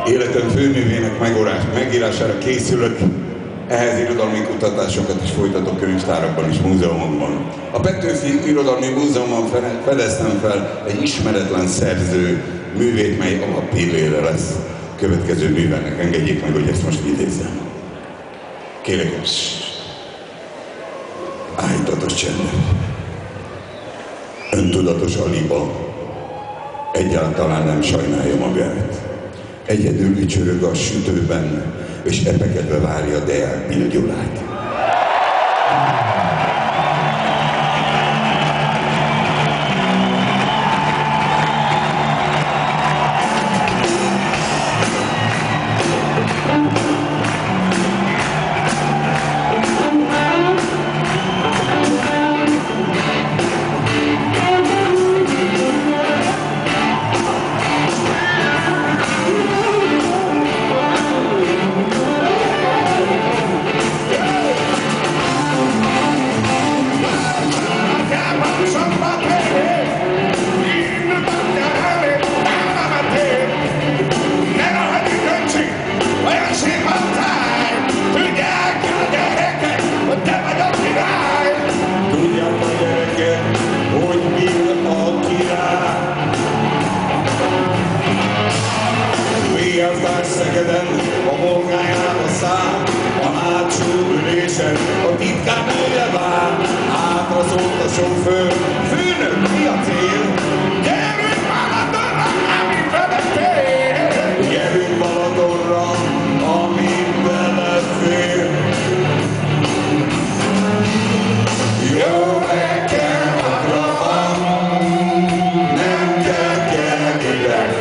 Életem főművének megírására készülök, ehhez irodalmi kutatásokat is folytatok könyvtárakban és múzeumokban. A Petőfi Irodalmi Múzeumban fedeztem fel egy ismeretlen szerző művét, mely alappillére lesz következő művelnek. Engedjék meg, hogy ezt most idézzem. Kérlek, állítatos csendet. Öntudatos aliba egyáltalán nem sajnálja magát. Egyedül ücsörög a sütőben, és epekedve várja Deák Bill Gyulát. Szegeden, a Volgájába száll, a hátsó ülésen a titkárnője vár. Hátra szólt a sofőr, főnök, mi a cél? Gyerünk Balatonra, ami belefér! Gyerünk Balatonra, ami belefér! Jó reggel, Abraham, nem kell kelni.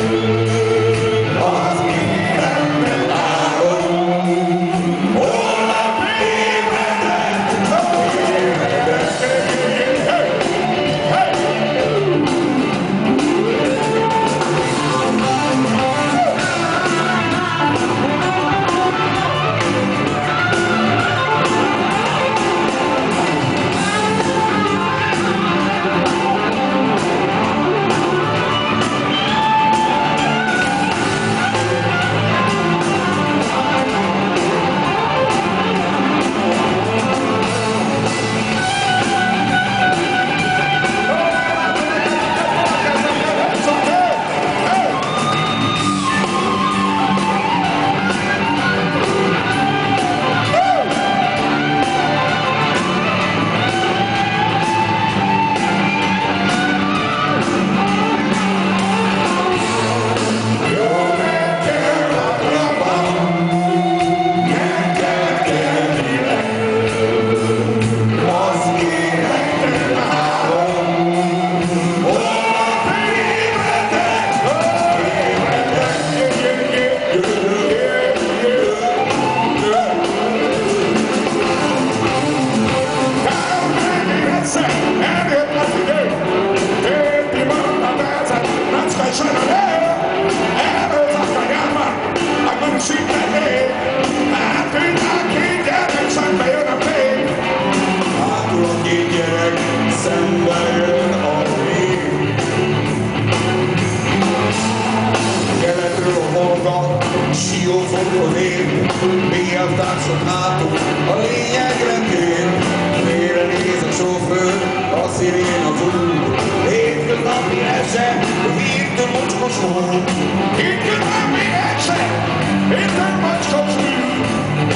Mélyen társat látunk, a lényegre tér. Félre néz a sofőr, a szirén az út. Hétköznapi eset, hirtelen mocskos út. Hétköznapi eset, hirtelen mocskos út.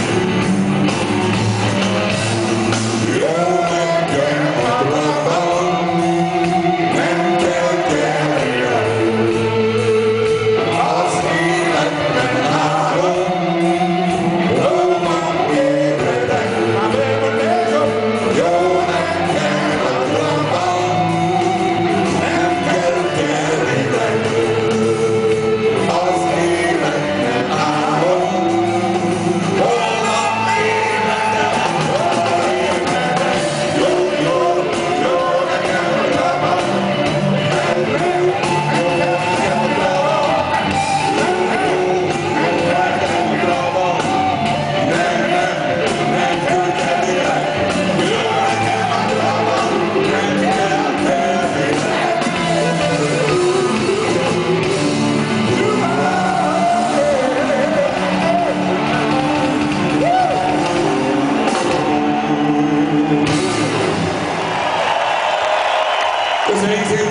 Jó reggel, Abraham, nem kell kelnie. Az életben állom. Köszönjük szépen!